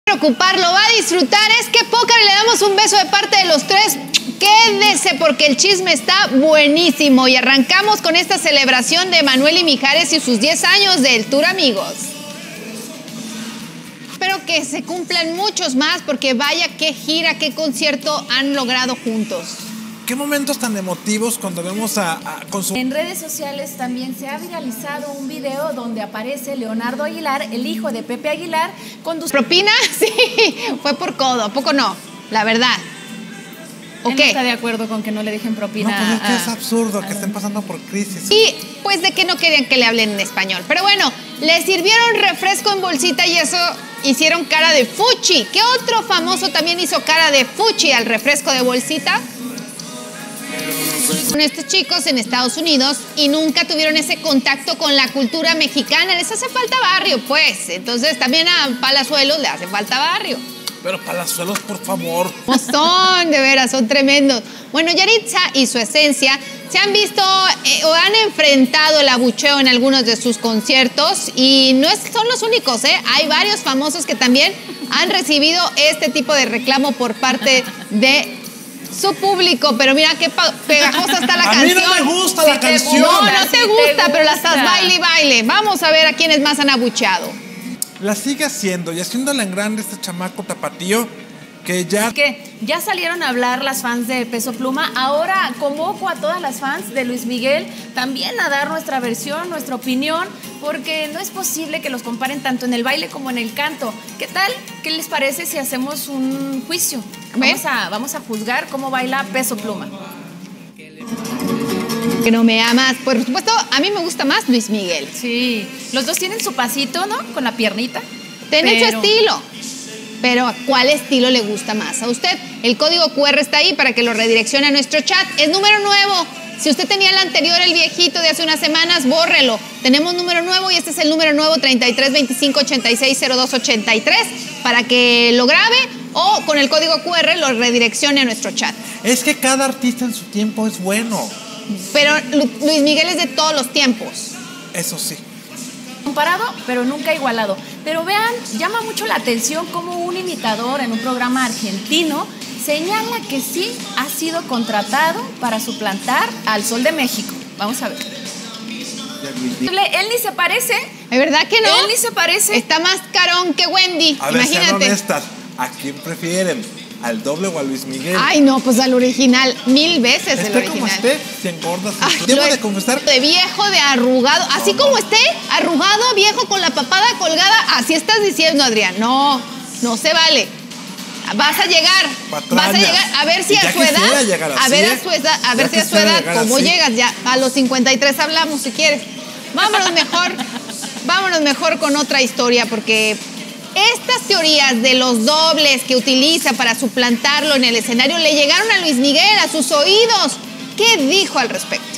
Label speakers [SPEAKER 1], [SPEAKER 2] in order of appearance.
[SPEAKER 1] Preocuparlo, va a disfrutar. Es que Pócar, le damos un beso de parte de los tres. Quédese porque el chisme está buenísimo. Y arrancamos con esta celebración de Manuel y Mijares y sus 10 años del Tour Amigos. Espero que se cumplan muchos más porque vaya qué gira, qué concierto han logrado juntos.
[SPEAKER 2] Qué momentos tan emotivos cuando vemos
[SPEAKER 3] En redes sociales también se ha viralizado un video donde aparece Leonardo Aguilar, el hijo de Pepe Aguilar, conduciendo.
[SPEAKER 1] ¿Propina? Sí, fue por codo, ¿a poco no? La verdad.
[SPEAKER 3] Él no está de acuerdo con que no le dejen propina.
[SPEAKER 2] No, pues es que es absurdo que estén pasando por crisis.
[SPEAKER 1] Y pues de que no querían que le hablen en español. Pero bueno, le sirvieron refresco en bolsita y eso hicieron cara de fuchi. ¿Qué otro famoso también hizo cara de fuchi al refresco de bolsita? Con estos chicos en Estados Unidos y nunca tuvieron ese contacto con la cultura mexicana. Les hace falta barrio, pues. Entonces también a Palazuelos le hace falta barrio.
[SPEAKER 2] Pero Palazuelos, por favor.
[SPEAKER 1] Son, de veras, son tremendos. Bueno, Yaritza y su esencia se han visto o han enfrentado el abucheo en algunos de sus conciertos y no son los únicos, ¿eh? Hay varios famosos que también han recibido este tipo de reclamo por parte de su público, pero mira qué pegajosa está la canción.
[SPEAKER 2] A mí no me gusta la canción.
[SPEAKER 1] No te gusta, pero la estás baile y baile. Vamos a ver a quiénes más han abucheado.
[SPEAKER 2] La sigue haciendo y haciéndola en grande este chamaco tapatío que
[SPEAKER 3] ya salieron a hablar las fans de Peso Pluma. Ahora convoco a todas las fans de Luis Miguel también a dar nuestra versión, nuestra opinión, porque no es posible que los comparen tanto en el baile como en el canto. ¿Qué tal? ¿Qué les parece si hacemos un juicio? Vamos a juzgar cómo baila Peso Pluma.
[SPEAKER 1] Que no me amas. Por supuesto, a mí me gusta más Luis Miguel.
[SPEAKER 3] Sí, los dos tienen su pasito, ¿no? Con la piernita.
[SPEAKER 1] Tienen su estilo. Pero ¿cuál estilo le gusta más a usted? El código QR está ahí para que lo redireccione a nuestro chat. Es número nuevo. Si usted tenía el anterior, el viejito de hace unas semanas, bórrelo. Tenemos número nuevo y este es el número nuevo 33 25 86 02 83 para que lo grabe o con el código QR lo redireccione a nuestro chat.
[SPEAKER 2] Es que cada artista en su tiempo es bueno.
[SPEAKER 1] Pero Luis Miguel es de todos los tiempos.
[SPEAKER 2] Eso sí.
[SPEAKER 3] Comparado, pero nunca igualado. Pero vean, llama mucho la atención cómo un imitador en un programa argentino señala que sí ha sido contratado para suplantar al Sol de México. Vamos a ver. Él ni se parece.
[SPEAKER 1] ¿Es verdad que no?
[SPEAKER 3] Él ni se parece.
[SPEAKER 1] Está más carón que Wendy.
[SPEAKER 2] A ver,
[SPEAKER 1] imagínate.
[SPEAKER 2] sean honestas. ¿A quién prefieren? ¿Al doble o a Luis Miguel?
[SPEAKER 1] Ay, no, pues al original. 1000 veces el original.
[SPEAKER 2] Como esté, se engorda. Debo de confesar.
[SPEAKER 1] De viejo, de arrugado. Así como esté, arrugado, viejo, con la papada colgada. Así estás diciendo, Adrián. No, no se vale. Vas a llegar. Vas a llegar. A ver si a su edad. A ver a su edad. A ver si a su edad. ¿Cómo llegas? Ya a los 53 hablamos si quieres. Vámonos mejor con otra historia porque estas teorías de los dobles que utiliza para suplantarlo en el escenario le llegaron a Luis Miguel, a sus oídos. ¿Qué dijo al respecto?